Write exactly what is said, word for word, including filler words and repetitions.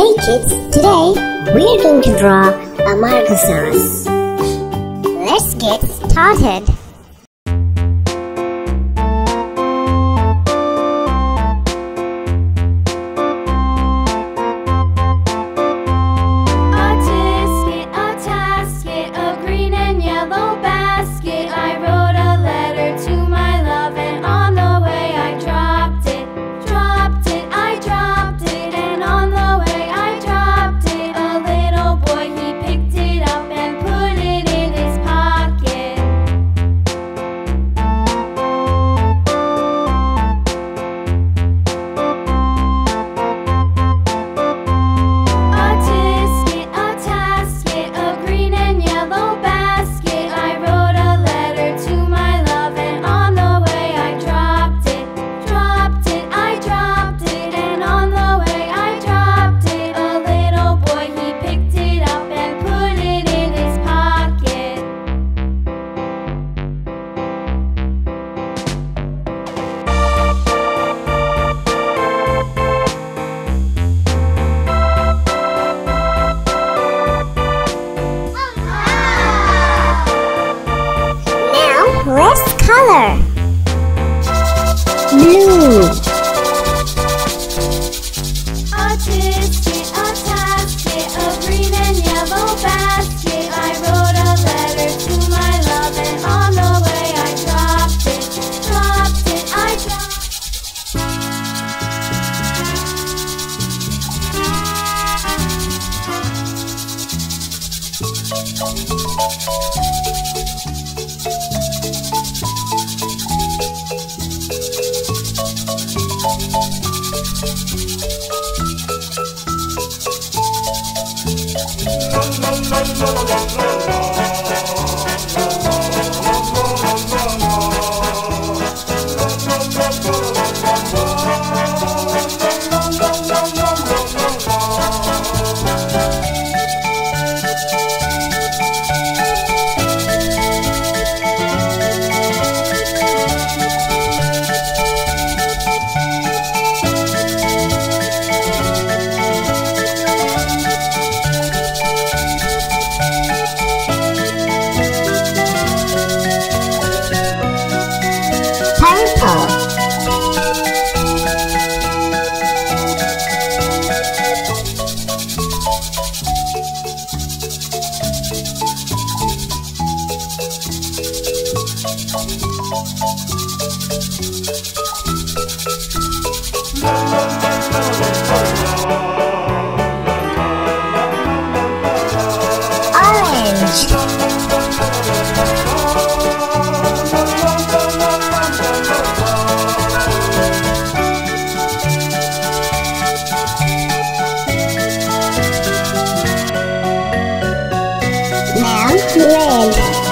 Hey kids, today we're going to draw a Margosaurus. Let's get started. Let's color. Blue. A tisket, a tasket, a green and yellow basket. I wrote a letter to my love, and on the way I dropped it, dropped it, I Now red.